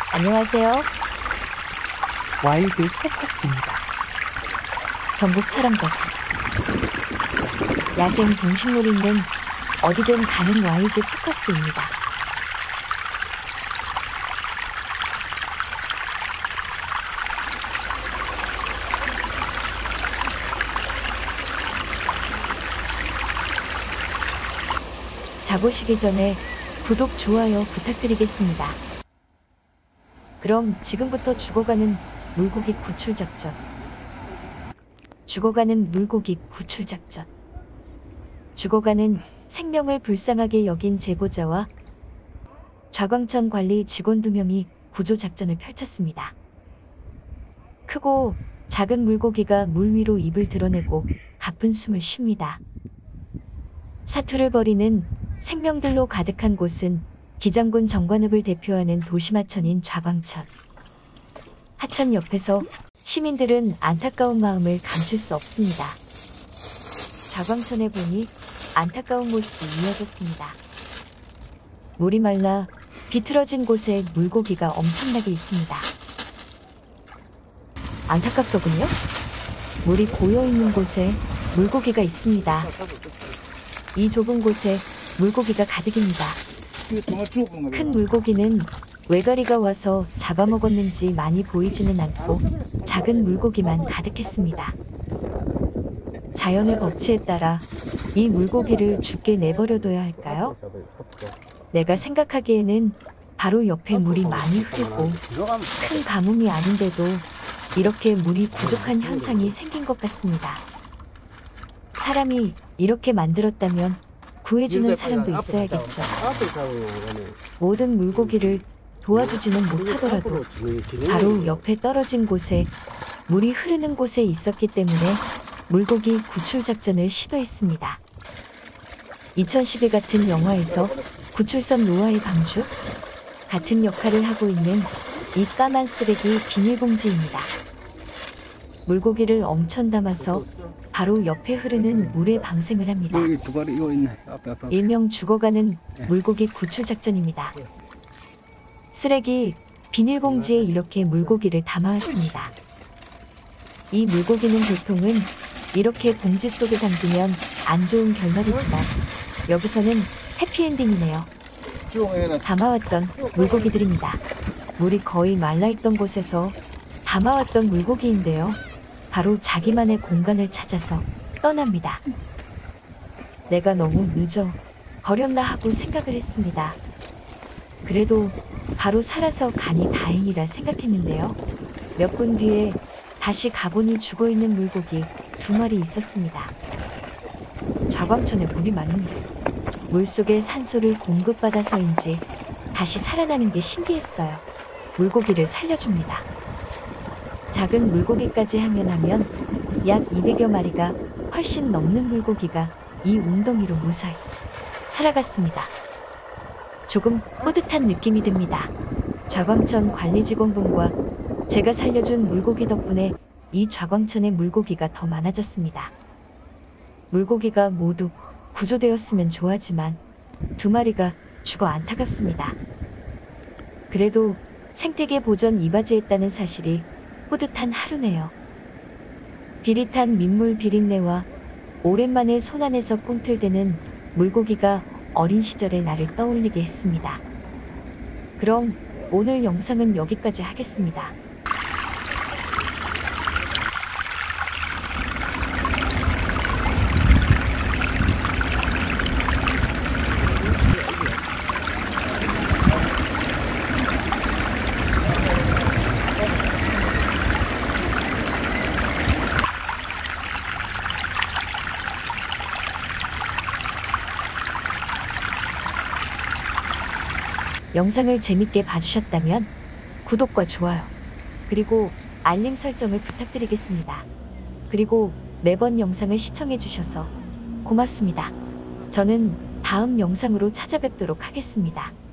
안녕하세요. 와일드 포커스입니다. 전국 사람과사 야생 동식물인는 어디든 가는 와일드 포커스입니다. 자보시기 전에 구독, 좋아요 부탁드리겠습니다. 그럼 지금부터 죽어가는 물고기 구출작전. 죽어가는 물고기 구출작전. 죽어가는 생명을 불쌍하게 여긴 제보자와 좌광천 관리 직원 2명이 구조작전을 펼쳤습니다. 크고 작은 물고기가 물 위로 입을 드러내고 가쁜 숨을 쉽니다. 사투를 벌이는 생명들로 가득한 곳은 기장군 정관읍을 대표하는 도심하천인 좌광천. 하천 옆에서 시민들은 안타까운 마음을 감출 수 없습니다. 좌광천에 보니 안타까운 모습이 이어졌습니다. 물이 말라 비틀어진 곳에 물고기가 엄청나게 있습니다. 안타깝더군요. 물이 고여있는 곳에 물고기가 있습니다. 이 좁은 곳에 물고기가 가득입니다. 큰 물고기는 외가리가 와서 잡아먹었는지 많이 보이지는 않고 작은 물고기만 가득했습니다. 자연의 법칙에 따라 이 물고기를 죽게 내버려둬야 할까요? 내가 생각하기에는 바로 옆에 물이 많이 흐르고 큰 가뭄이 아닌데도 이렇게 물이 부족한 현상이 생긴 것 같습니다. 사람이 이렇게 만들었다면 구해주는 사람도 있어야겠죠. 모든 물고기를 도와주지는 못하더라도 바로 옆에 떨어진 곳에 물이 흐르는 곳에 있었기 때문에 물고기 구출작전을 시도했습니다. 2012 같은 영화에서 구출선 노아의 방주 같은 역할을 하고 있는 이 까만 쓰레기 비닐봉지입니다. 물고기를 엄청 담아서 바로 옆에 흐르는 물에 방생을 합니다. 일명 죽어가는 물고기 구출작전입니다. 쓰레기 비닐봉지에 이렇게 물고기를 담아왔습니다. 이 물고기는 보통은 이렇게 봉지 속에 담그면 안 좋은 결말이지만 여기서는 해피엔딩이네요. 담아왔던 물고기들입니다. 물이 거의 말라있던 곳에서 담아왔던 물고기인데요. 바로 자기만의 공간을 찾아서 떠납니다. 내가 너무 늦어 버렸나 하고 생각을 했습니다. 그래도 바로 살아서 가니 다행이라 생각했는데요. 몇 분 뒤에 다시 가보니 죽어있는 물고기 2마리 있었습니다. 좌광천에 물이 많은데 물속에 산소를 공급받아서인지 다시 살아나는 게 신기했어요. 물고기를 살려줍니다. 작은 물고기까지 하면 약 200여 마리가 훨씬 넘는 물고기가 이 웅덩이로 무사히 살아갔습니다. 조금 뿌듯한 느낌이 듭니다. 좌광천 관리직원분과 제가 살려준 물고기 덕분에 이 좌광천의 물고기가 더 많아졌습니다. 물고기가 모두 구조되었으면 좋아하지만 2마리가 죽어 안타깝습니다. 그래도 생태계 보전 이바지했다는 사실이 뿌듯한 하루네요. 비릿한 민물 비린내와 오랜만에 손 안에서 꿈틀대는 물고기가 어린 시절의 나를 떠올리게 했습니다. 그럼 오늘 영상은 여기까지 하겠습니다. 영상을 재밌게 봐주셨다면 구독과 좋아요 그리고 알림 설정을 부탁드리겠습니다. 그리고 매번 영상을 시청해주셔서 고맙습니다. 저는 다음 영상으로 찾아뵙도록 하겠습니다.